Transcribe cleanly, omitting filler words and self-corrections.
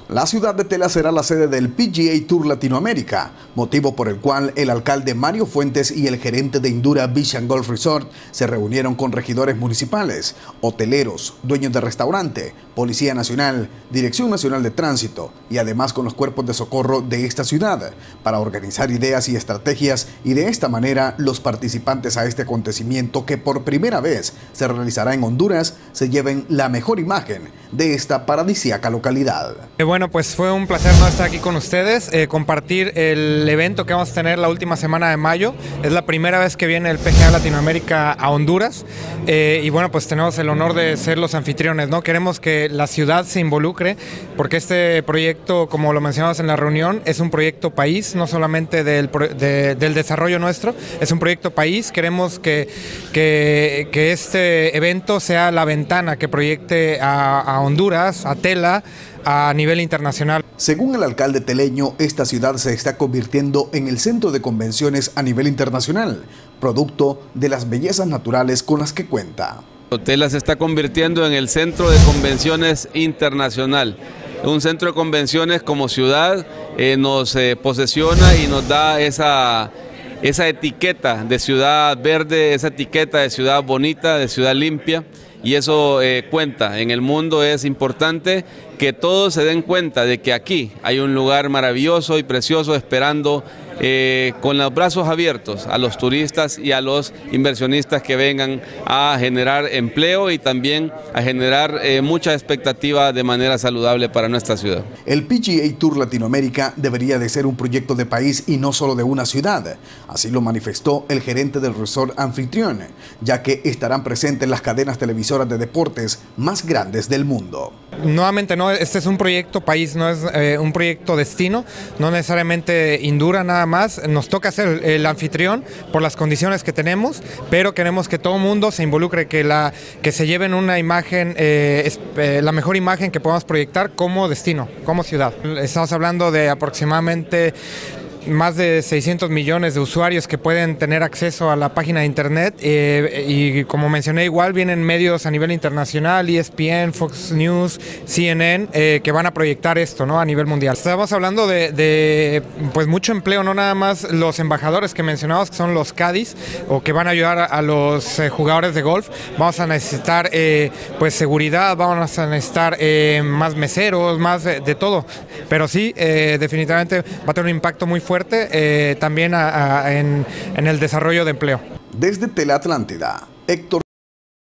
La ciudad de Tela será la sede del PGA Tour Latinoamérica, motivo por el cual el alcalde Mario Fuentes y el gerente de Indura Beach and Golf Resort se reunieron con regidores municipales, hoteleros, dueños de restaurante, Policía Nacional, Dirección Nacional de Tránsito y además con los cuerpos de socorro de esta ciudad para organizar ideas y estrategias, y de esta manera los participantes a este acontecimiento, que por primera vez se realizará en Honduras, se lleven la mejor imagen de esta paradisíaca localidad. Bueno, pues fue un placer no estar aquí con ustedes, compartir el evento que vamos a tener la última semana de mayo. Es la primera vez que viene el PGA Latinoamérica a Honduras, y bueno, pues tenemos el honor de ser los anfitriones, ¿no? Queremos que la ciudad se involucre, porque este proyecto, como lo mencionamos en la reunión, es un proyecto país, no solamente del desarrollo nuestro, es un proyecto país. Queremos que este evento sea la ventana que proyecte a Honduras, a Tela, a nivel internacional. Según el alcalde teleño, esta ciudad se está convirtiendo en el centro de convenciones a nivel internacional, producto de las bellezas naturales con las que cuenta. Tela se está convirtiendo en el centro de convenciones internacional. Un centro de convenciones como ciudad nos posesiona y nos da esa etiqueta de ciudad verde, esa etiqueta de ciudad bonita, de ciudad limpia, y eso cuenta. En el mundo es importante que todos se den cuenta de que aquí hay un lugar maravilloso y precioso esperando con los brazos abiertos a los turistas y a los inversionistas que vengan a generar empleo y también a generar mucha expectativa de manera saludable para nuestra ciudad. El PGA Tour Latinoamérica debería de ser un proyecto de país y no solo de una ciudad. Así lo manifestó el gerente del resort anfitrión, ya que estarán presentes las cadenas televisoras de deportes más grandes del mundo. Nuevamente, no, este es un proyecto país, no es un proyecto destino, no necesariamente Indura nada más. Nos toca ser el anfitrión por las condiciones que tenemos, pero queremos que todo el mundo se involucre, que se lleven una imagen, la mejor imagen que podamos proyectar como destino, como ciudad. Estamos hablando de aproximadamente más de 600 millones de usuarios que pueden tener acceso a la página de internet, y como mencioné, igual vienen medios a nivel internacional, ESPN, Fox News, CNN, que van a proyectar esto, ¿no?, a nivel mundial. Estamos hablando de pues mucho empleo, no nada más los embajadores que mencionamos, que son los caddies, o que van a ayudar a los jugadores de golf. Vamos a necesitar pues seguridad, vamos a necesitar más meseros, más de todo, pero sí, definitivamente va a tener un impacto muy fuerte también en el desarrollo de empleo. Desde Tela Atlántida, Héctor